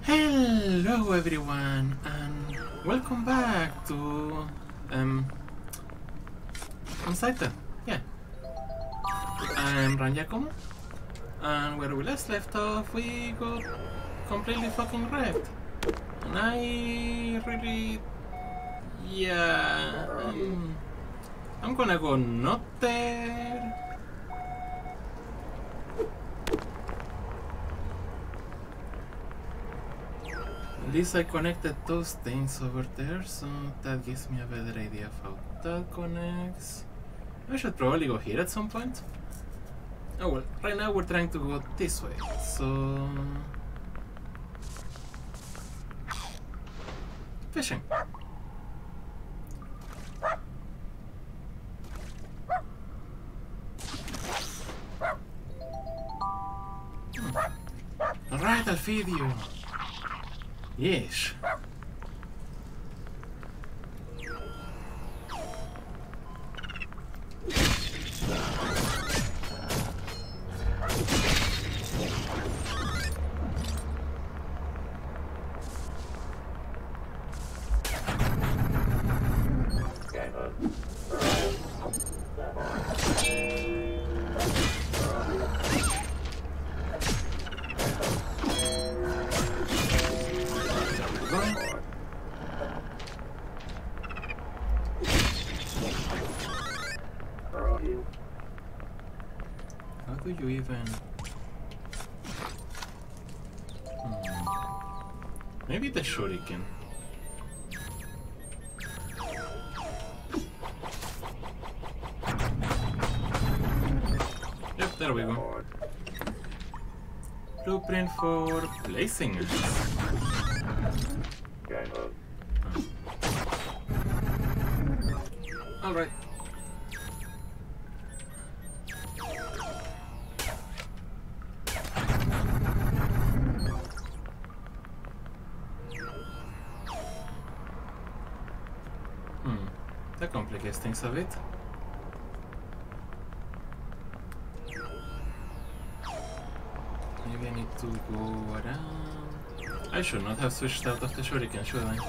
Hello everyone and welcome back to Unsighted. Yeah. I'm Ranjakomo, and where we last left off we got completely fucking wrecked. And I really I'm gonna go not there. At least I connected those things over there, so that gives me a better idea of how that connects. I should probably go here at some point. Oh well, right now we're trying to go this way, so... fishing. Alright, I'll feed you. Yes. How do you even... Maybe the shuriken. Yep, there we go. Blueprint for placing it. Alright. That complicates things a bit. Maybe I need to go around. I should not have switched out of the shuriken, should I?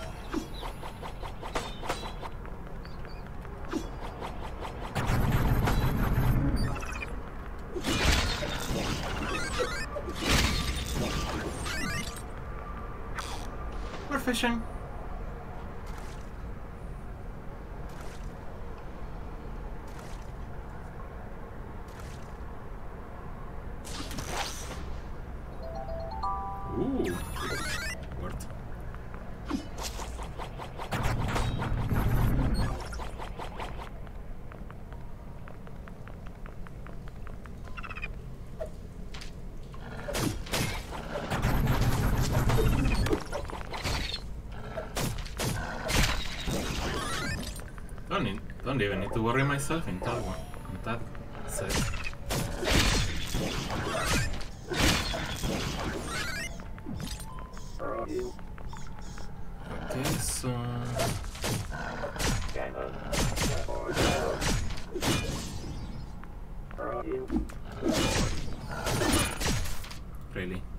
We're fishing. Don't even need to worry myself in that one. On that side. Okay, so... Really?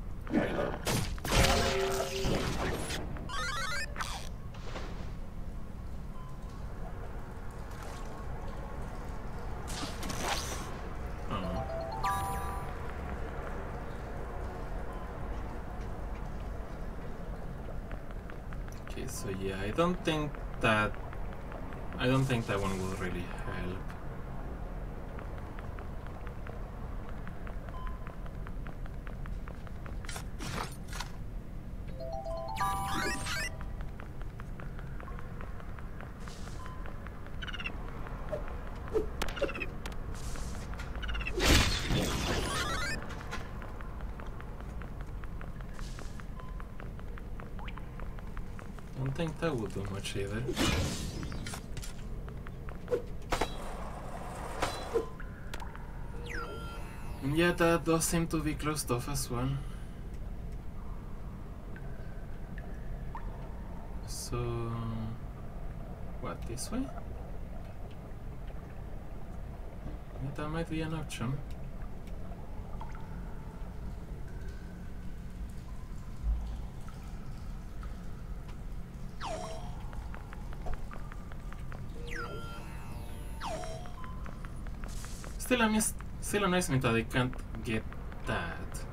So yeah, I don't think that one will really help. Don't think that would do much either. And yeah, that does seem to be closed off as well. So... what, this way? Yeah, that might be an option. still annoys me that I can't get that.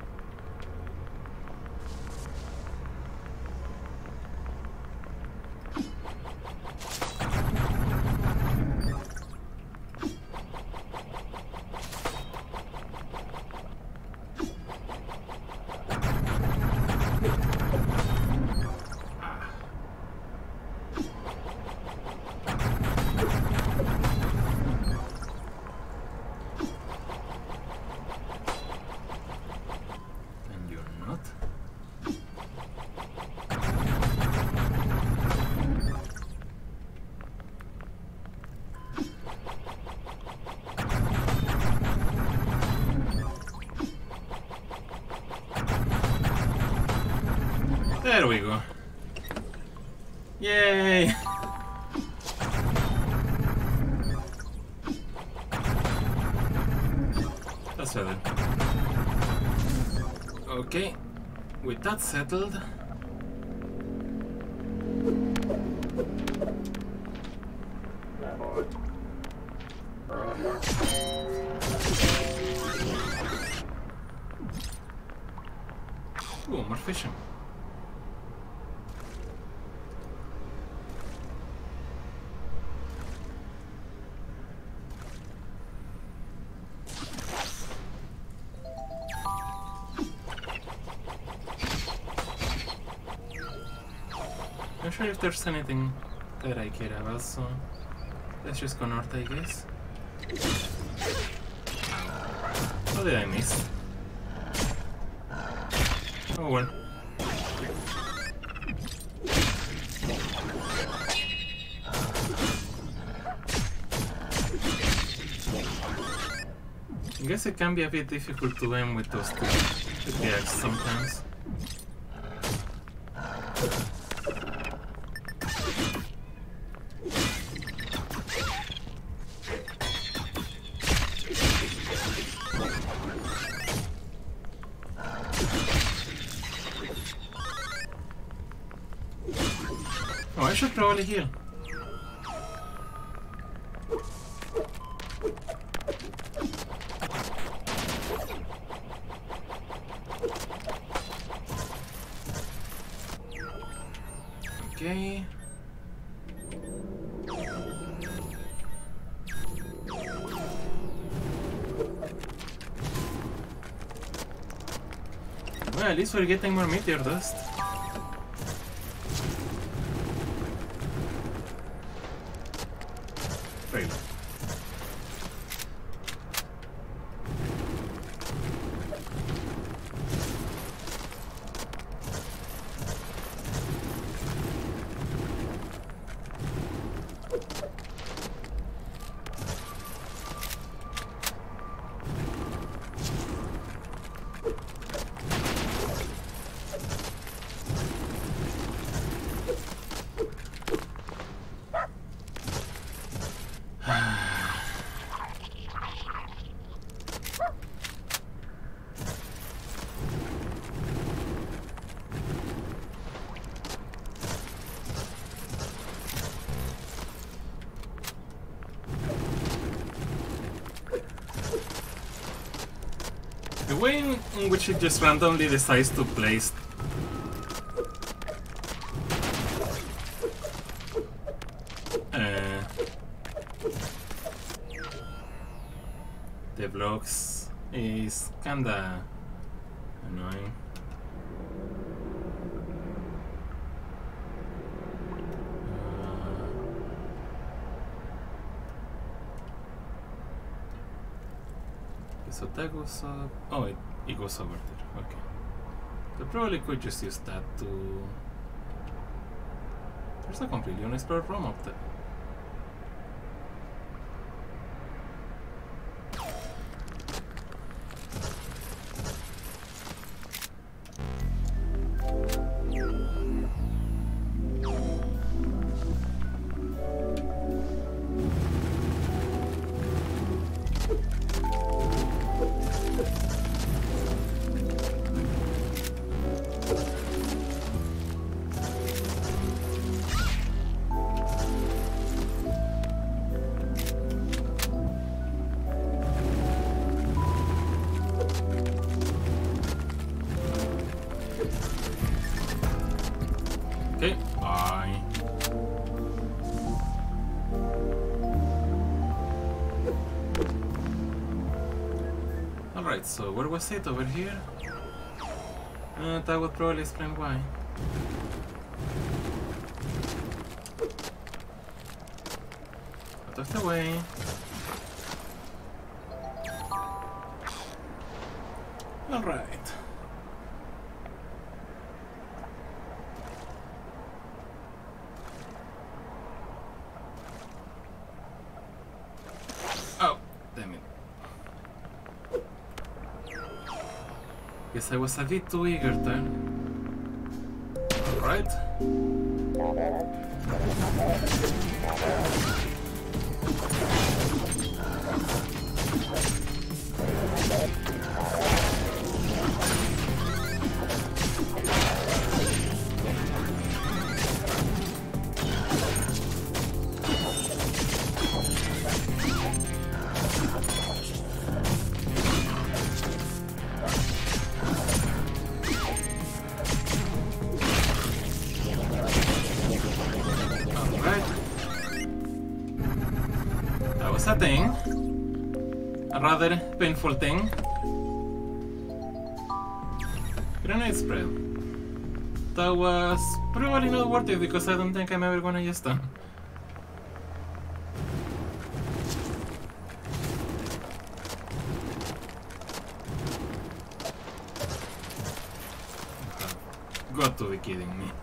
There we go. Yay! That's better. Okay, with that settled. Ooh, more fishing. Not sure if there's anything that I care about, so let's just go north, I guess. What did I miss? Oh well. I guess it can be a bit difficult to aim with those two with the axe sometimes. Oh, I should probably heal. Okay. Well, at least we're getting more meteor dust. Really. The way in which it just randomly decides to place the blocks is kinda annoying. So that goes up. Oh, it goes over there. Okay. So probably could just use that to. There's a completely unexplored room up there. Okay, bye. Alright, so where was it? Over here? That would probably explain why. Out of the way. Alright. Oh, damn it. Guess I was a bit too eager there. Alright. A thing, a rather painful thing. Grenade spread. That was probably not worth it because I don't think I'm ever gonna use them. Got to be kidding me.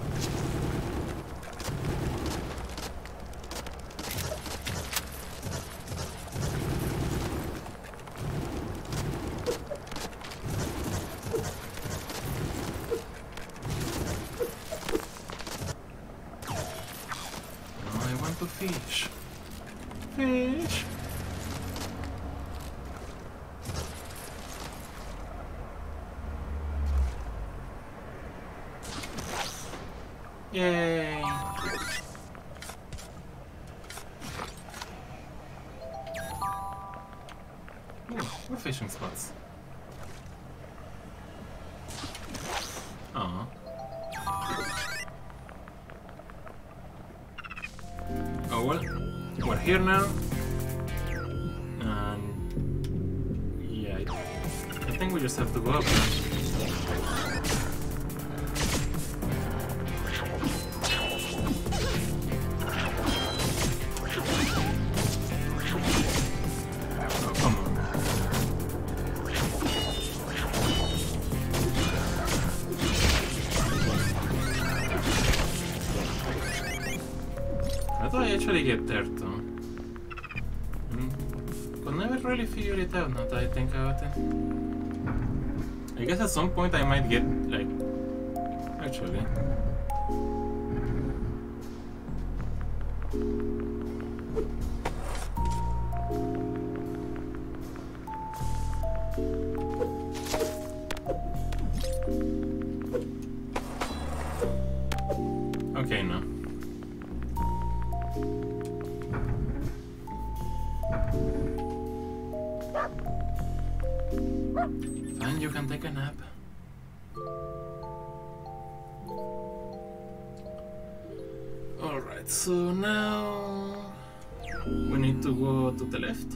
Fish. Fish. Yay. Ooh, more fishing spots. Aww. Oh well, we're here now, and yeah, I think we just have to go up now. Oh, come on. How do I actually get there too? Could never really figure it out now that I think about it. I guess at some point I might get, like, actually. Okay, no. Fine, you can take a nap. Alright, so now we need to go to the left.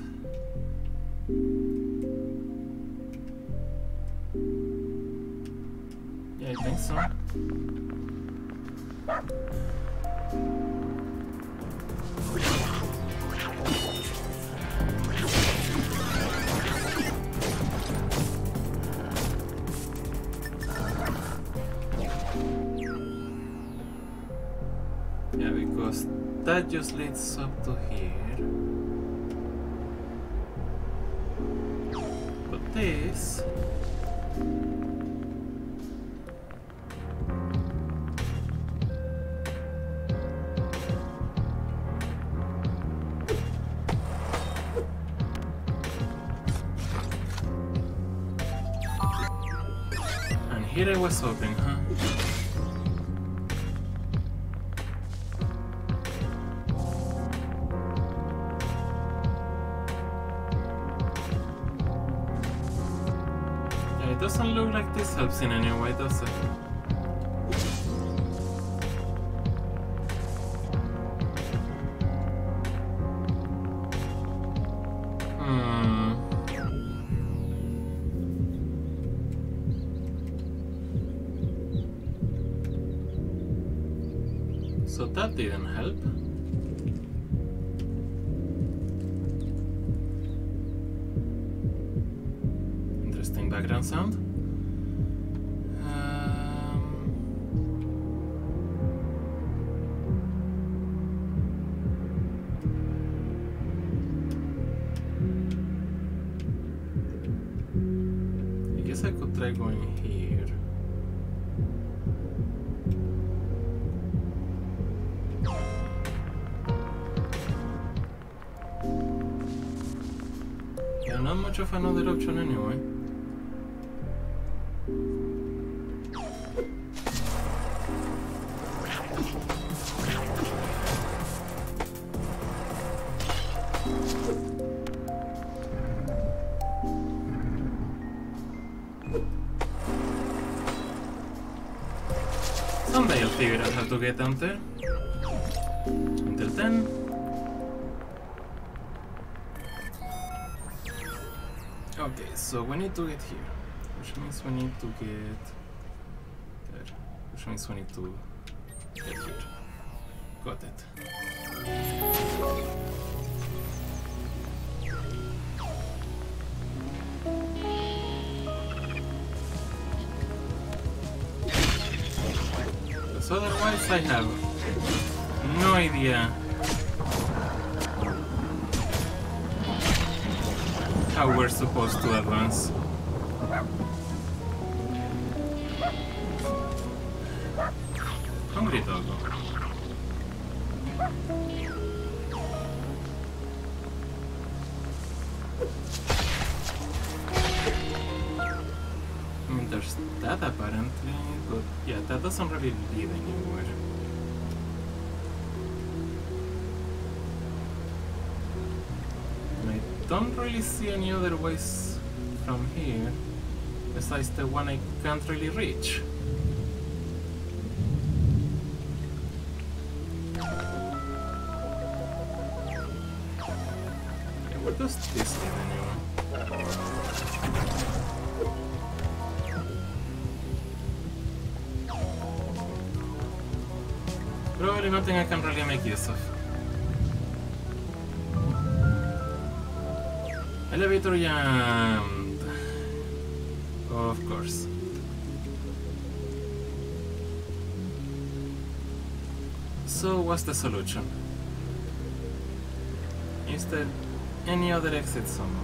Yeah, I think so. Yeah, because that just leads up to here. But this... And here I was open, huh? It doesn't look like this helps in any way, does it? So that didn't help. Interesting background sound. I guess I could try going here. Yeah, not much of another option anyway. Someday I'll figure out how to get down there. Until then... Okay, so we need to get here, which means we need to get there, which means we need to get here. Got it. Because otherwise I have no idea how we're supposed to advance. Hungry doggo. I mean, there's that apparently, but yeah, that doesn't really lead anywhere. Don't really see any other ways from here besides the one I can't really reach. Okay, where does this lead anyway? Probably nothing I can really make use of. Elevator jammed. Of course. So what's the solution? Is there any other exit somewhere?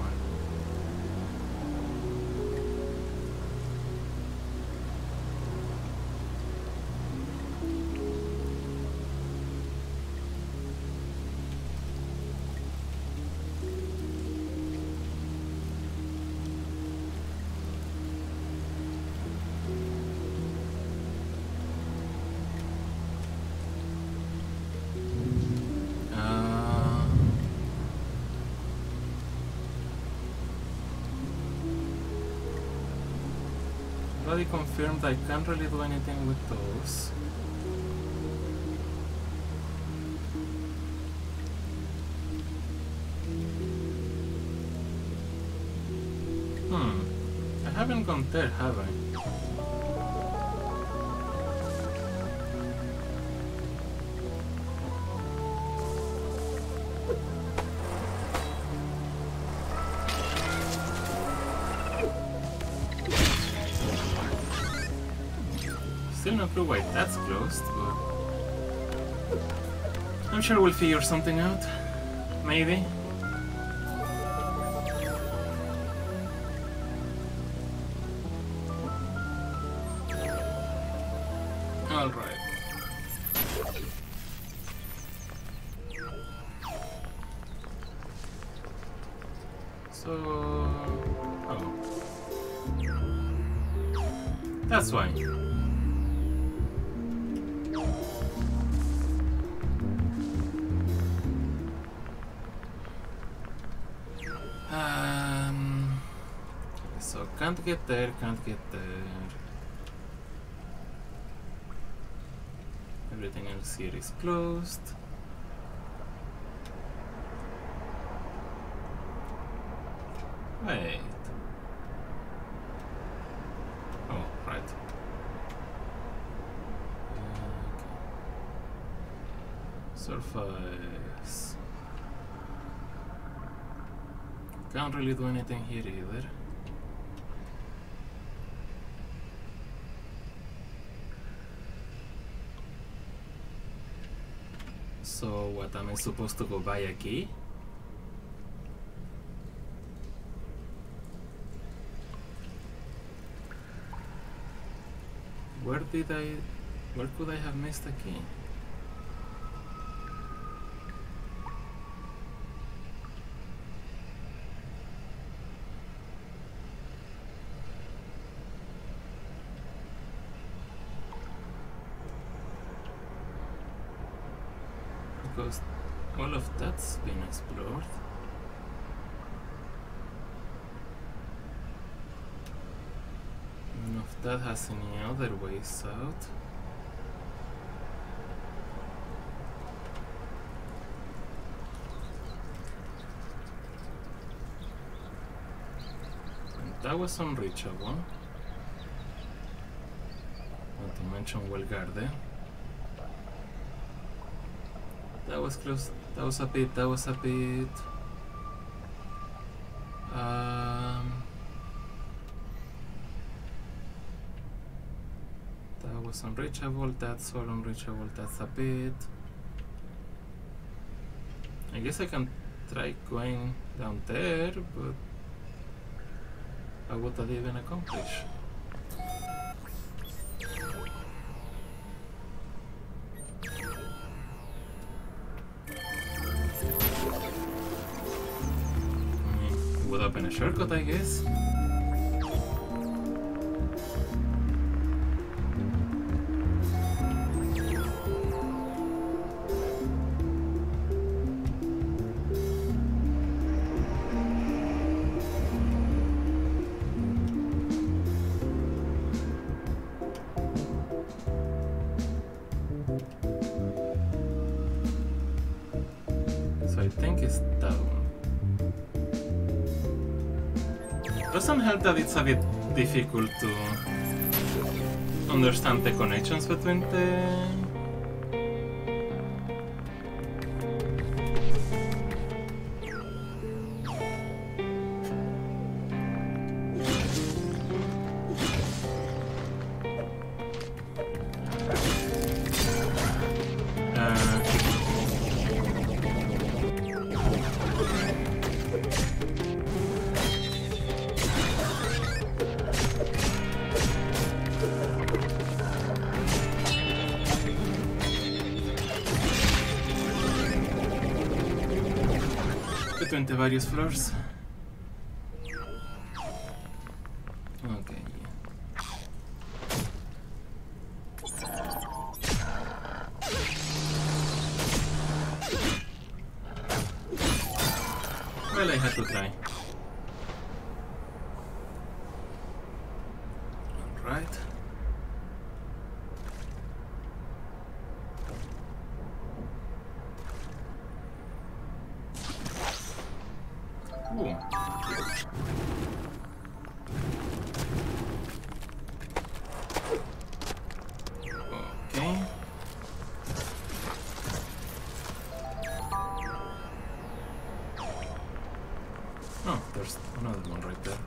Already confirmed I can't really do anything with those. I haven't gone there, have I? Still no clue why that's closed, but I'm sure we'll figure something out. Maybe. Alright. So... oh. That's why. So can't get there, can't get there. Everything else here is closed. Wait. Oh, right. Okay. Surface. Can't really do anything here either. So what am I supposed to go buy a key? Where could I have missed a key? Because all of that's been explored. None of that has any other ways out. And that was unreachable. Not to mention well guarded. That was close. That was a bit. That was unreachable. That's all unreachable. That's a bit. I guess I can try going down there, but what would that even accomplish? Would have been a shortcut, I guess. So I think it's down. Doesn't help that it's a bit difficult to understand the connections between the... between the various floors. Okay. Well, I had to try. All right. Ooh. Okay. Oh, there's another one right there.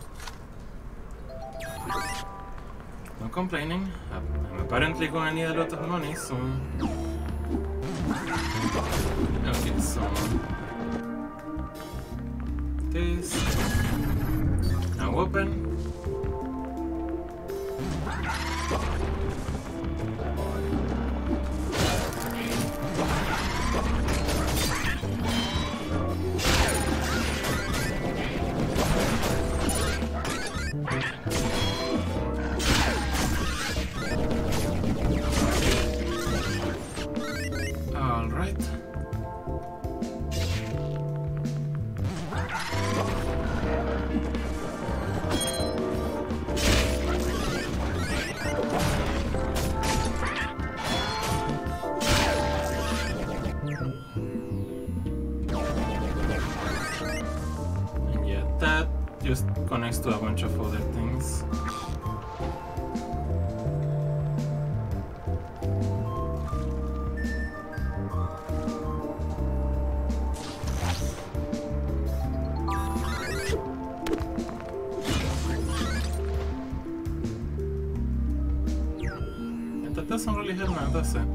No complaining. I'm apparently gonna need a lot of money, so... Okay, so... this. Now open. All right. Just connects to a bunch of other things. That doesn't really help now, does it?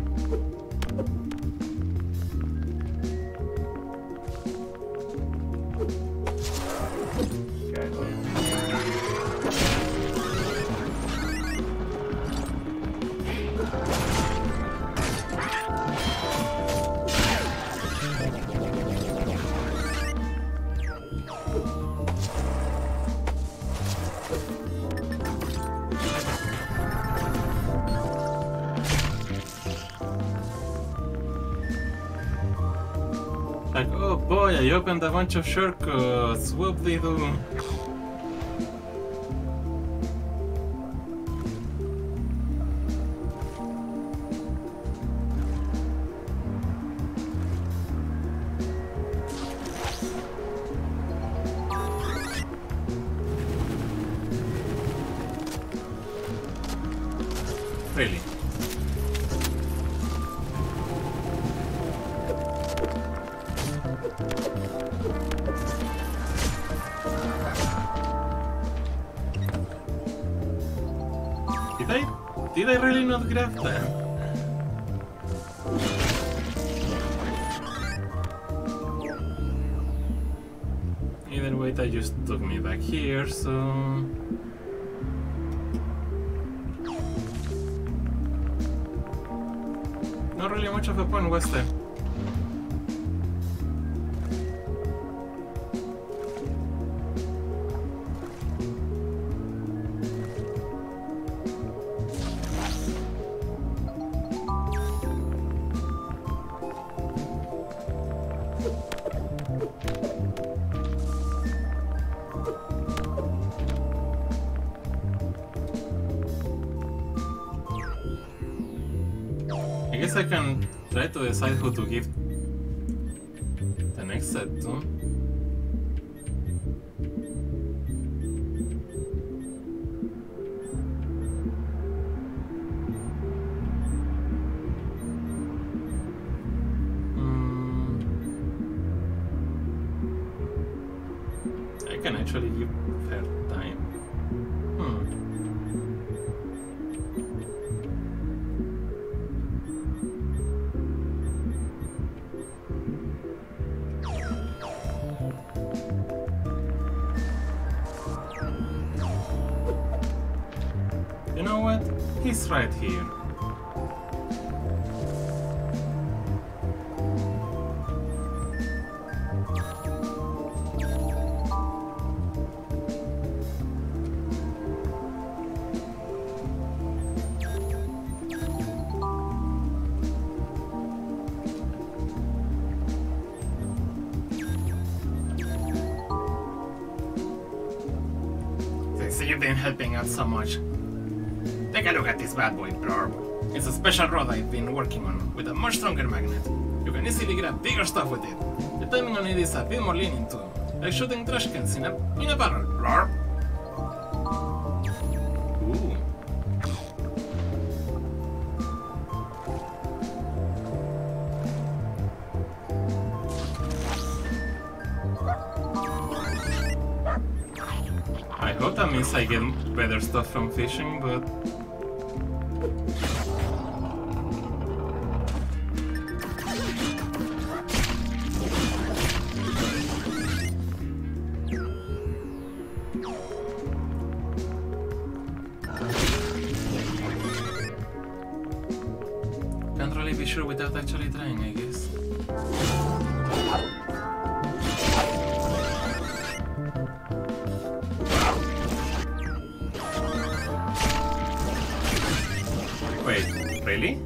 Like, oh boy, I opened a bunch of shortcuts. Whoop-de-doo. Really? Did I really not grab that? Either way, that just took me back here, so... Not really much of a point, was there? I guess I can try to decide who to give the next set to. I can actually give her time. You know what? He's right here. So you've been helping out so much. Take a look at this bad boy, Blorb. It's a special rod I've been working on, with a much stronger magnet. You can easily grab bigger stuff with it. The timing on it is a bit more lenient too, like shooting trash cans in a barrel, Blorb. Ooh. I hope that means I get better stuff from fishing, but... Can't really be sure without actually trying, I guess. Wait, really?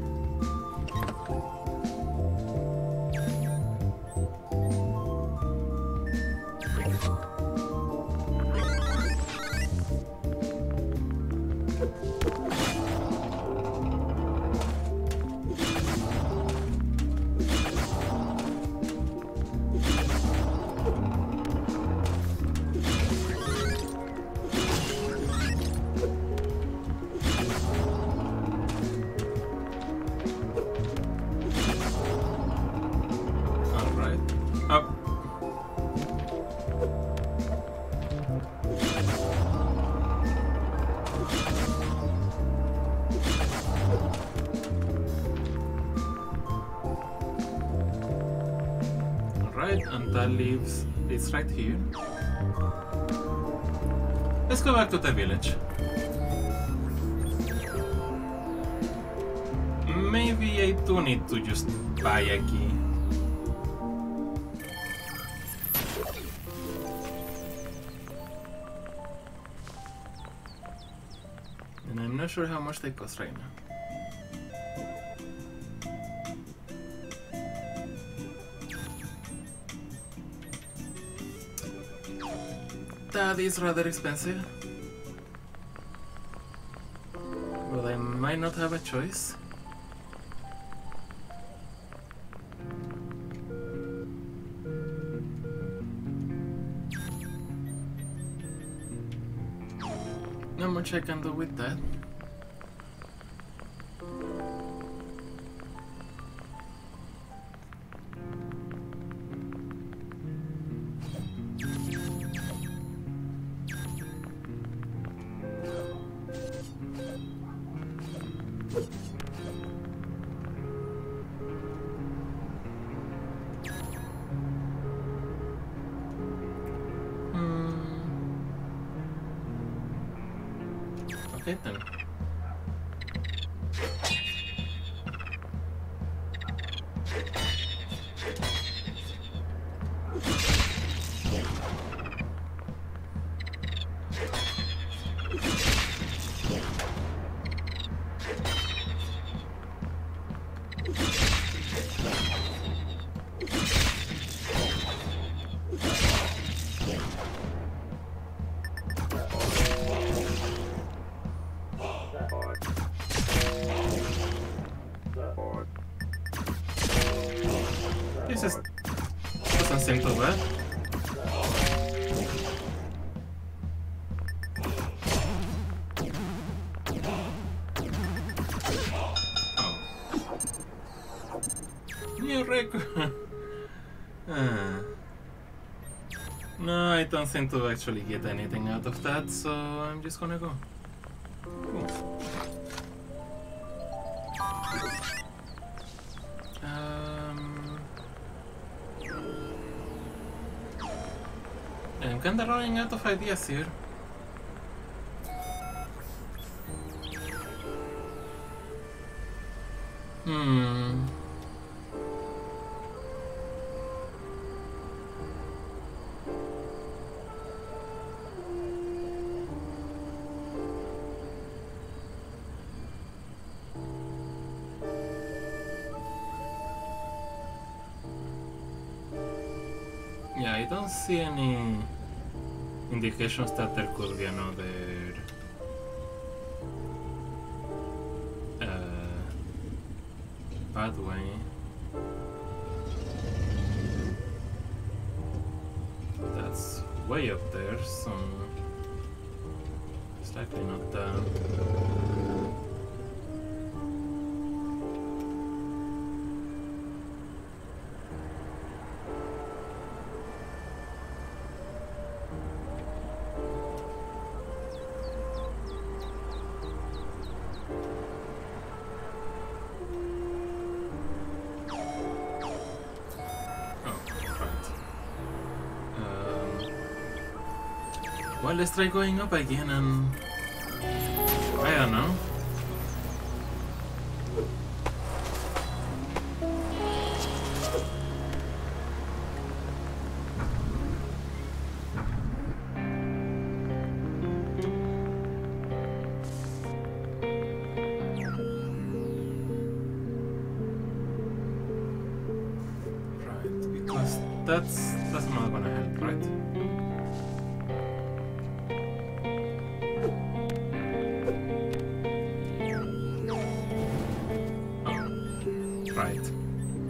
and that lives. It's right here. Let's go back to the village. Maybe I do need to just buy a key. And I'm not sure how much they cost right now. That is rather expensive. But I might not have a choice. Not much I can do with that. Okay then. This doesn't seem too bad. Oh. New record. No, I don't seem to actually get anything out of that, so I'm just gonna go. Cool. I'm kinda running out of ideas here. Yeah, I don't see any indications that there could be another pathway. That's way up there, so it's likely not that. Well, let's try going up again and... I don't know. Right, because that's not gonna help, right? Right.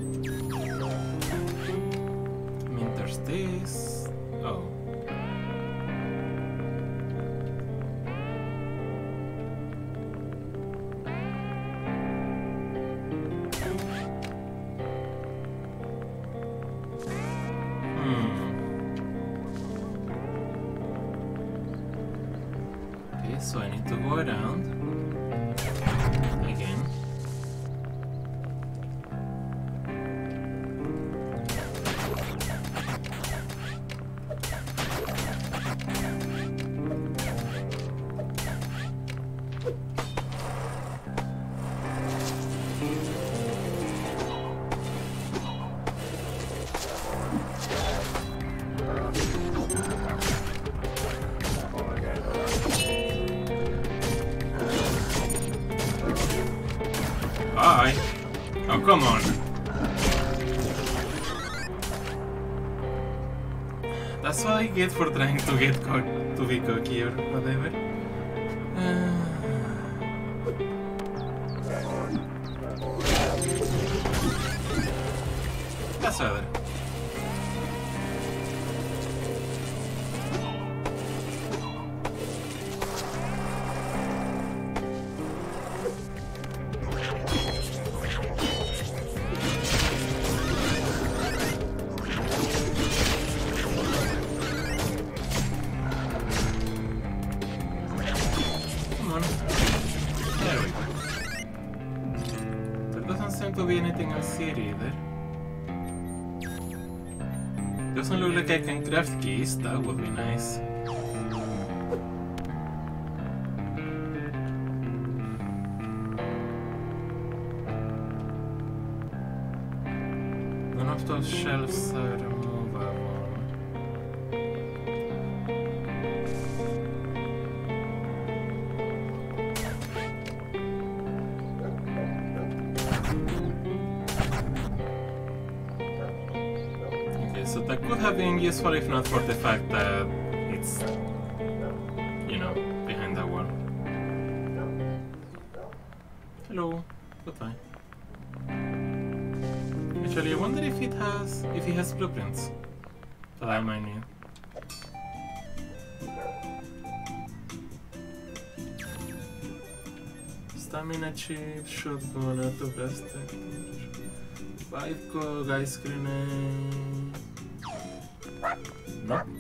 I mean, there's this. Oh. Okay, so I need to go around again. Bye. Oh, come on. That's what I get for trying to get to be cocky or whatever. That's better. Anything else here either. Doesn't look like I can craft keys, that would be nice. None of those shelves are movable. So that could have been useful if not for the fact that it's, you know, behind that wall. Hello, goodbye. Actually, I wonder if he has blueprints that I might need. Stamina chip, shotgun, auto blaster, 5 cog, ice grenade. No.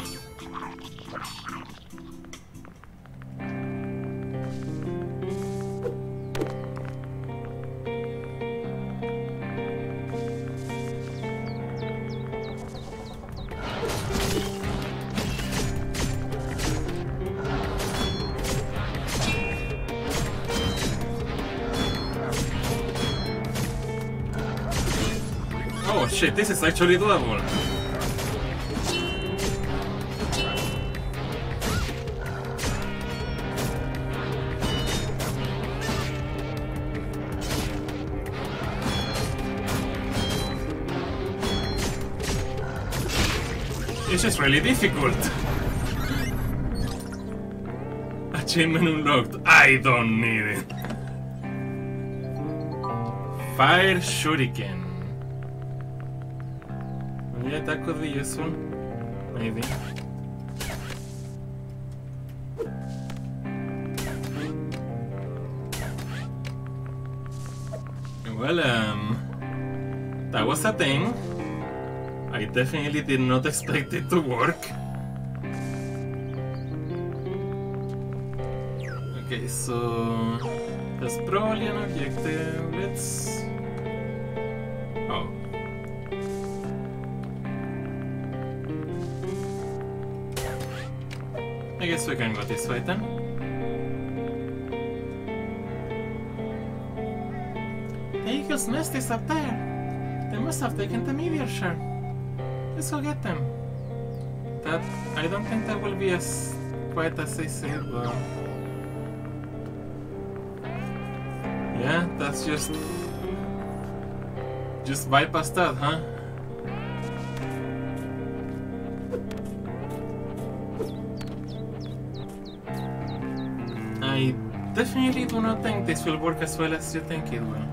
Oh shit, this is actually doable. It's just really difficult. Achievement unlocked. I don't need it. Fire shuriken. Yeah, that could be useful. Maybe. Well, that was a thing. I definitely did not expect it to work. Okay, so there's probably an objective. Let's... Oh. I guess we can go this way then. The eagle's nest is up there. They must have taken the meteor shard. Let's go get them. That I don't think that will be as quite as I said, but yeah, that's just bypass that, huh? I definitely do not think this will work as well as you think it will.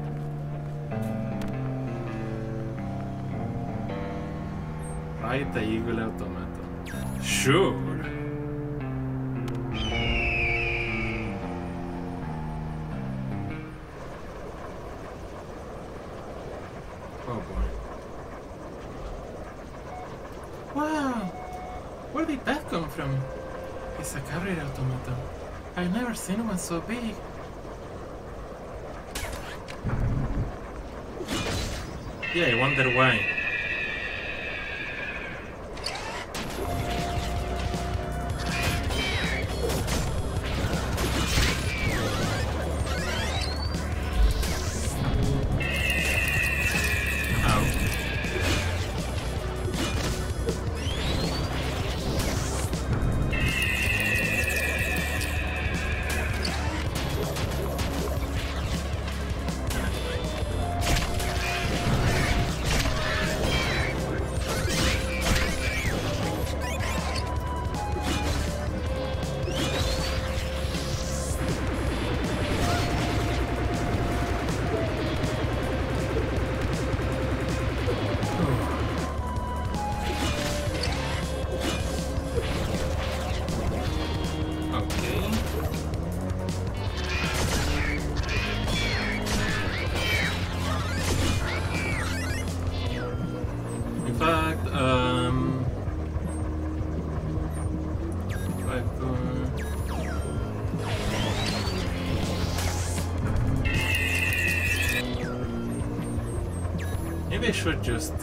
Right, the Eagle Automaton. Sure. Oh boy. Wow! Where did that come from? It's a carrier automaton. I've never seen one so big. Yeah, I wonder why. Maybe I should just...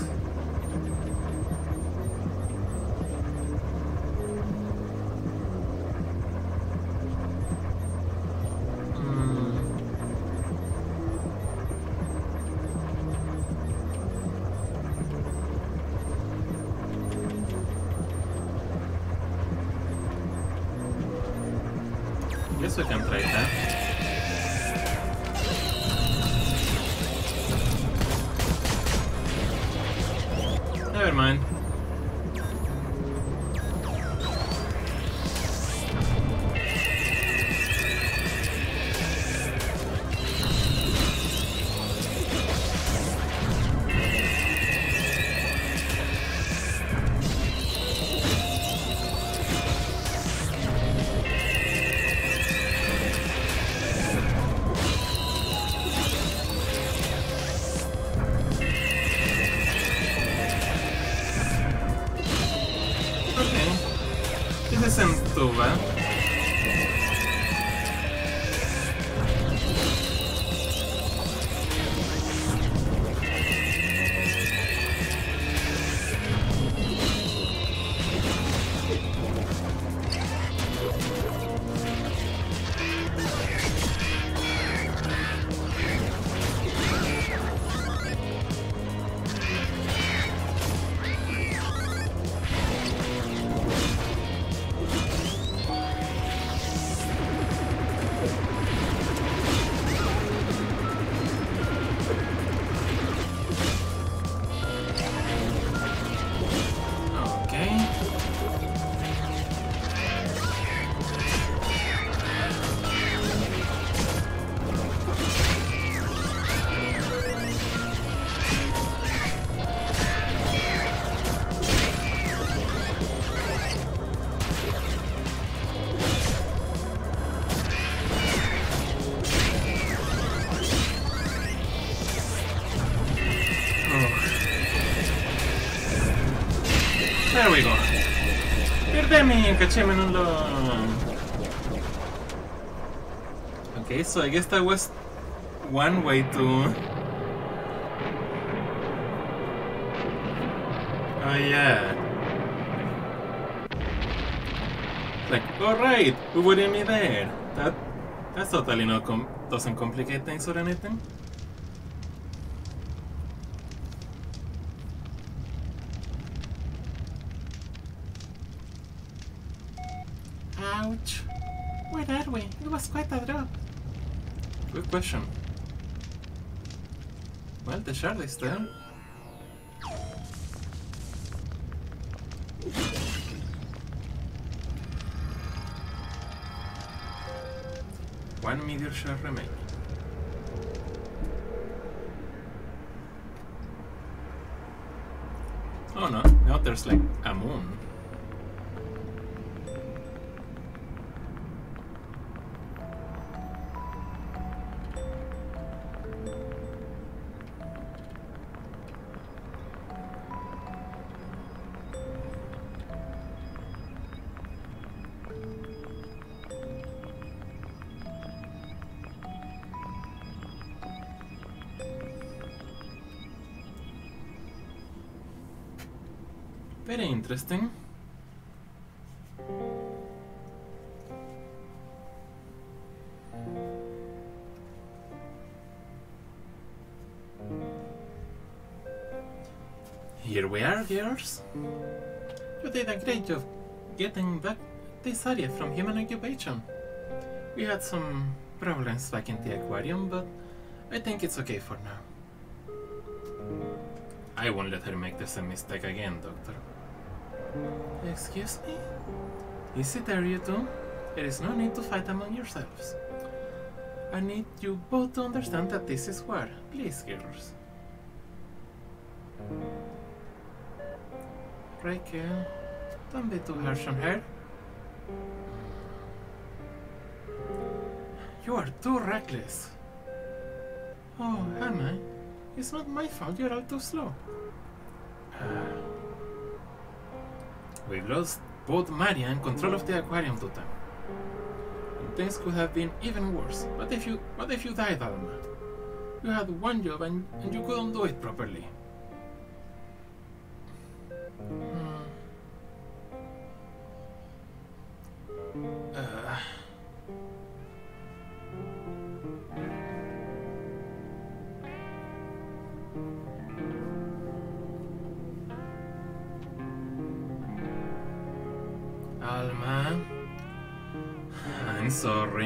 Guess we can try that. Never mind. This isn't too bad. There we go. Pierdemi, cacciami, non lo... Okay, so I guess that was one way to... Oh yeah. Like, alright, we wouldn't be there. That's totally not doesn't complicate things or anything. Ouch. Where are we? It was quite a drop. Good question. Well, the shard is there. One meteor shard remaining. Oh no, now there's like a moon. Very interesting. Here we are, girls. You did a great job getting back this area from human occupation. We had some problems back in the aquarium, but I think it's okay for now. I won't let her make the same mistake again, Doctor. Excuse me? Is it there, you two? There is no need to fight among yourselves. I need you both to understand that this is war. Please, girls. Raquel, don't be too harsh on her. You are too reckless. Oh, Hannah, it's not my fault you're all too slow. We've lost both Maria and control of the aquarium to them. And things could have been even worse. What if you died, Alma? You had one job and you couldn't do it properly. Alma, I'm sorry.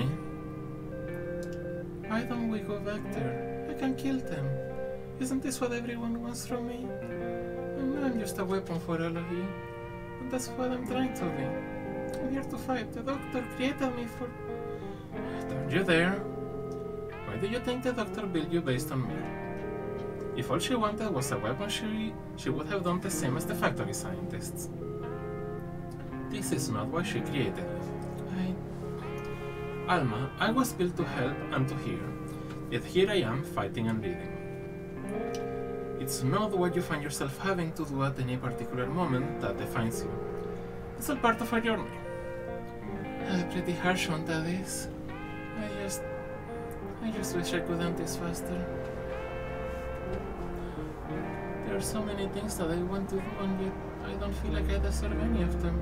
Why don't we go back there? I can kill them. Isn't this what everyone wants from me? I know I'm just a weapon for all of you, but that's what I'm trying to be. I'm here to fight. The doctor created me for... Don't you dare. Why do you think the doctor built you based on me? If all she wanted was a weapon, she would have done the same as the factory scientists. This is not why she created you. Alma, I was built to help and to heal. Yet here I am, fighting and bleeding. It's not what you find yourself having to do at any particular moment that defines you. It's all part of a journey. Pretty harsh one, that is. I just wish I could end this faster. There are so many things that I want to do, and yet I don't feel like I deserve any of them.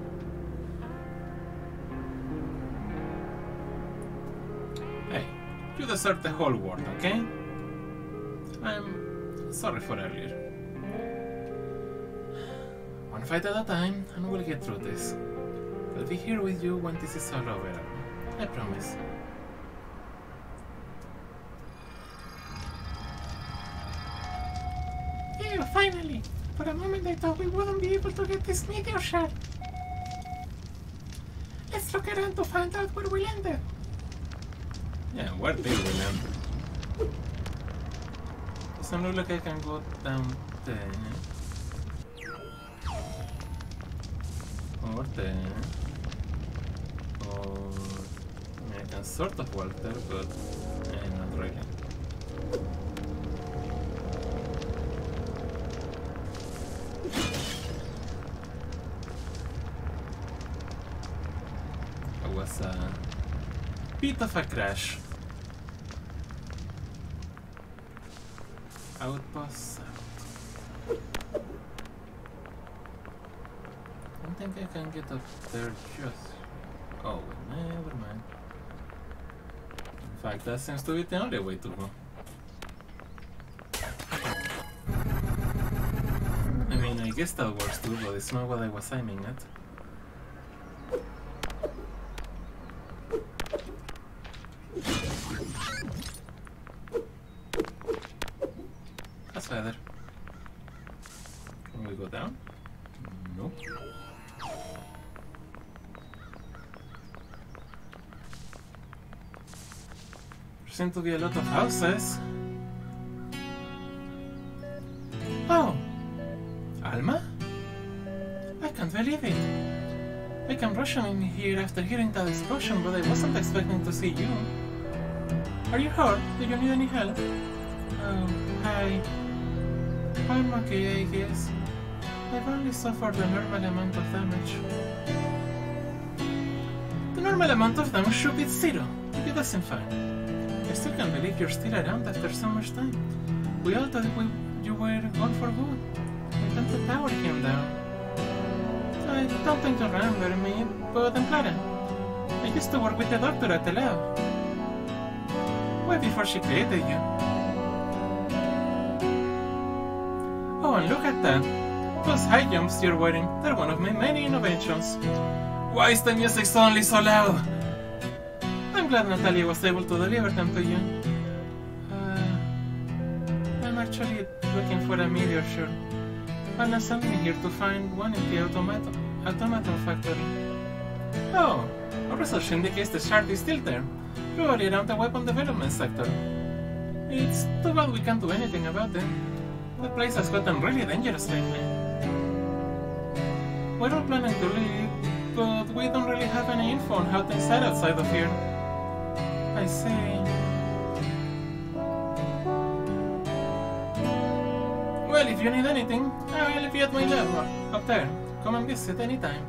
Hey, you deserve the whole world, okay? I'm sorry for earlier. One fight at a time, and we'll get through this. I'll be here with you when this is all over, Alma. I promise. Yeah, finally! For a moment I thought we wouldn't be able to get this meteor shot. Let's look around to find out where we landed. Yeah, where did we land? Doesn't look like I can go down there. Or there. Or... I can sort of walk there, but not really. It was a bit of a crash. Outpost out. I don't think I can get up there just... Oh, never mind. In fact, that seems to be the only way to go. I mean, I guess that works too, but it's not what I was aiming at. That's better. Can we go down? Nope. There seem to be a lot of houses. Oh! Alma? I can't believe it. I came rushing in here after hearing that explosion, but I wasn't expecting to see you. Are you hurt? Do you need any help? Oh, hi. I'm okay, I guess. I've only suffered the normal amount of damage. The normal amount of damage should be 0. You doesn't fine. I still can't believe you're still around after so much time. We all thought you were gone for good. And then the tower came down. I don't think you remember me, but I'm Clara. I used to work with the doctor at the lab. Way before she created you. Oh, and look at that. Those high jumps you're wearing, they're one of my many innovations. Why is the music suddenly so loud? I'm glad Natalia was able to deliver them to you. I'm actually looking for a meteor shot. Anna sent me here to find one in the automaton factory. Oh, our research indicates the shard is still there, probably around the weapon development sector. It's too bad we can't do anything about it. The place has gotten really dangerous lately. We're all planning to leave, but we don't really have any info on how things are outside of here. I see. Well, if you need anything, I'll be at my lab up there. Come and visit anytime.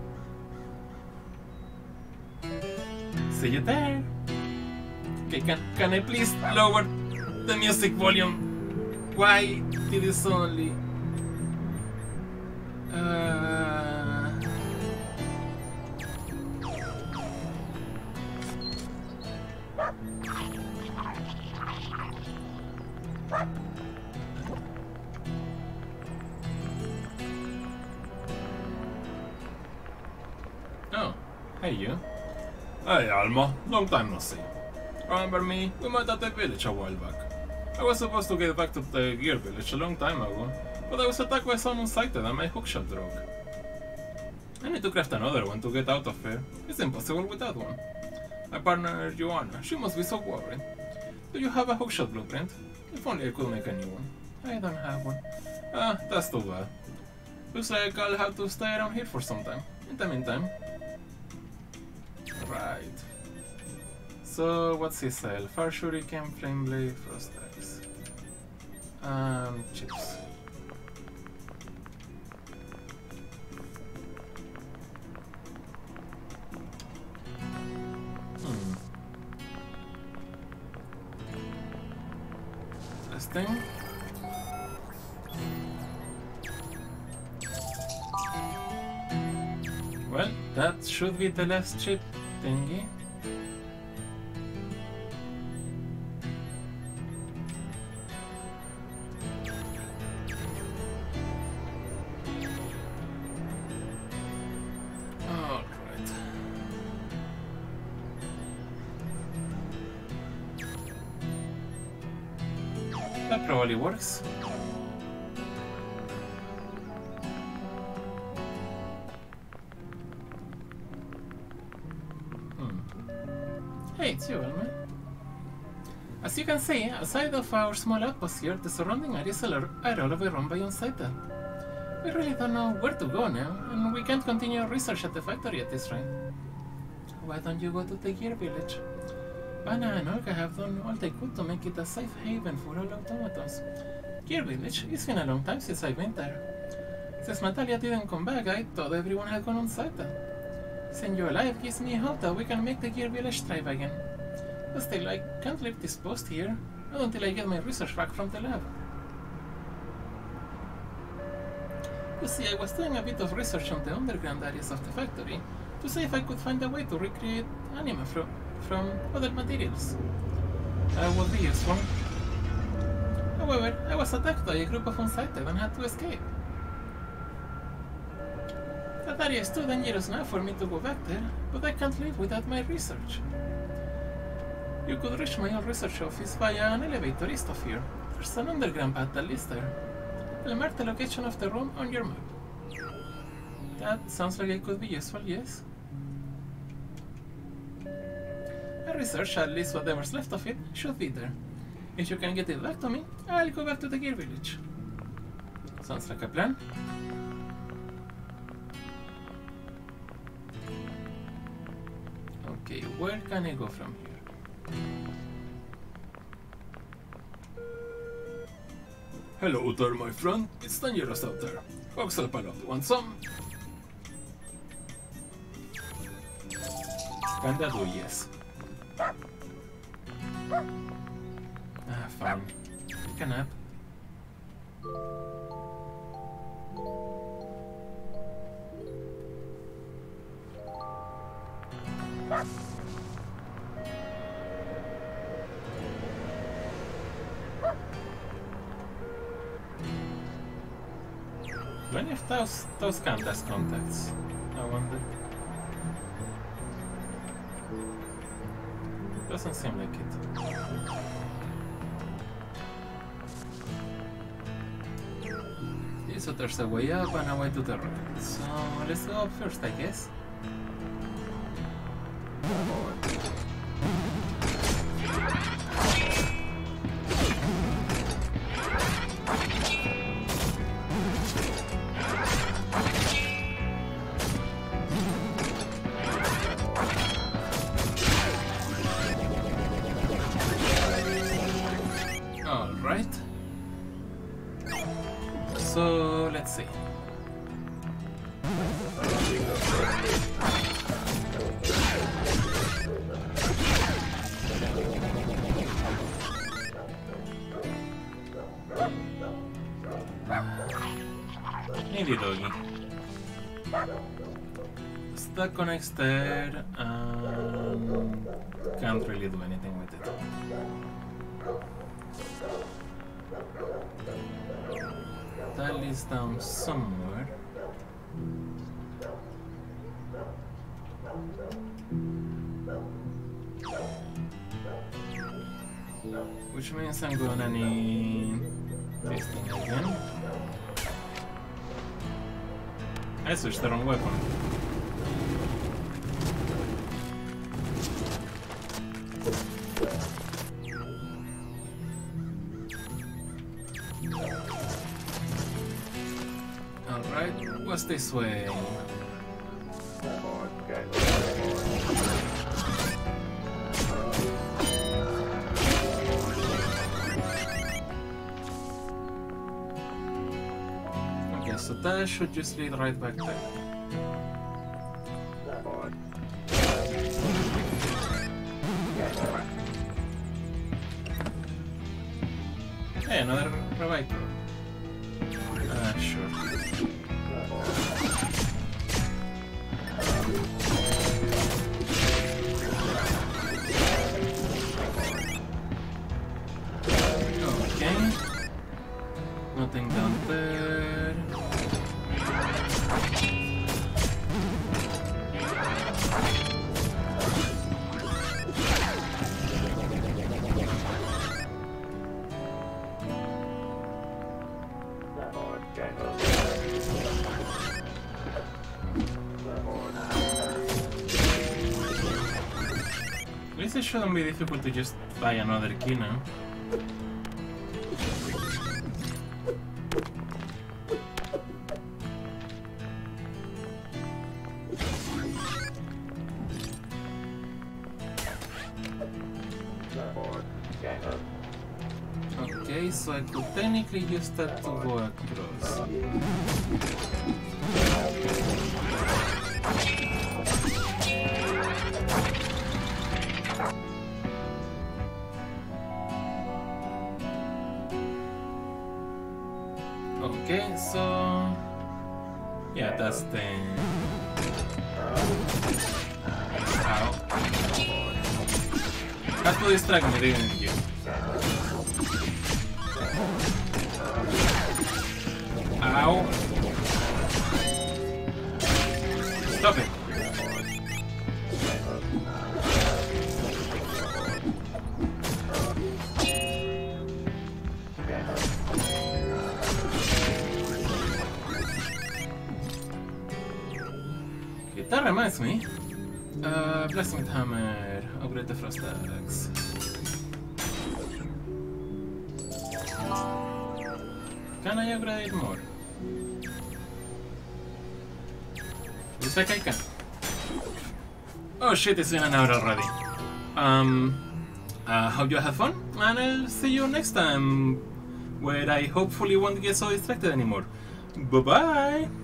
See you there. Okay, can I please lower the music volume? Why did it suddenly... Oh, hey you. Hey Alma, long time no see. Remember me? We met at the village a while back. I was supposed to get back to the Gear Village a long time ago, but I was attacked by someone sighted and my hookshot broke. I need to craft another one to get out of here. It's impossible without one. My partner, Joanna, she must be so worried. Do you have a hookshot blueprint? If only I could make a new one. I don't have one. Ah, that's too bad. Looks like I'll have to stay around here for some time. In the meantime. Right. So, what's he sell? Fire Shuriken, Flame Blade, Frost Axe. Chips. Testing. Well, that should be the last chip thingy. Alright. That probably works. Hey, it's you, Elmer. As you can see, aside of our small outpost here, the surrounding areas are all overrun by Unsighted. We really don't know where to go now, and we can't continue our research at the factory at this rate. Why don't you go to the Gear Village? Anna and Olga have done all they could to make it a safe haven for all automatons. Gear Village, it's been a long time since I've been there. Since Natalia didn't come back, I thought everyone had gone Unsighted. Seeing you alive gives me hope that we can make the Gear Village thrive again. But still, I can't leave this post here, not until I get my research back from the lab. You see, I was doing a bit of research on the underground areas of the factory to see if I could find a way to recreate anime from other materials. Would be useful. However, I was attacked by a group of Unsighted and had to escape. That area is too dangerous now for me to go back there, but I can't leave without my research. You could reach my old research office via an elevator east of here. There's an underground path that leads there. I'll mark the location of the room on your map. That sounds like it could be useful, yes? I research at least whatever's left of it should be there. If you can get it back to me, I'll go back to the Gear Village. Sounds like a plan. Okay, where can I go from here? Hello there, my friend. It's dangerous out there. Voxel Pilot, want some? Kinda do, yes. Fine. Take a nap. Do any of those count as contacts? I wonder. Doesn't seem like it. Okay, so there's a way up and a way to the right. So let's go up first, I guess. Alright. So let's see. Needy doggy. Stuck connects there and can't really do anything with it. That leads down somewhere. Which means I'm gonna need this thing again. I switched the wrong weapon. Alright, what's this way? Okay, so that should just lead right back there. Hey, another revival. Sure. Okay. Nothing down there. At least it shouldn't be difficult to just buy another key now. Okay, so I could technically use that to go across. Okay, so yeah, that's the ow. Have to distract me, didn't you? Ow. Stop it. Okay, that reminds me. Blessing Hammer. Upgrade the Frost Axe. Can I upgrade more? Looks like I can. Oh shit, it's in an hour already. Hope you had fun, and I'll see you next time, where I hopefully won't get so distracted anymore. Bye bye!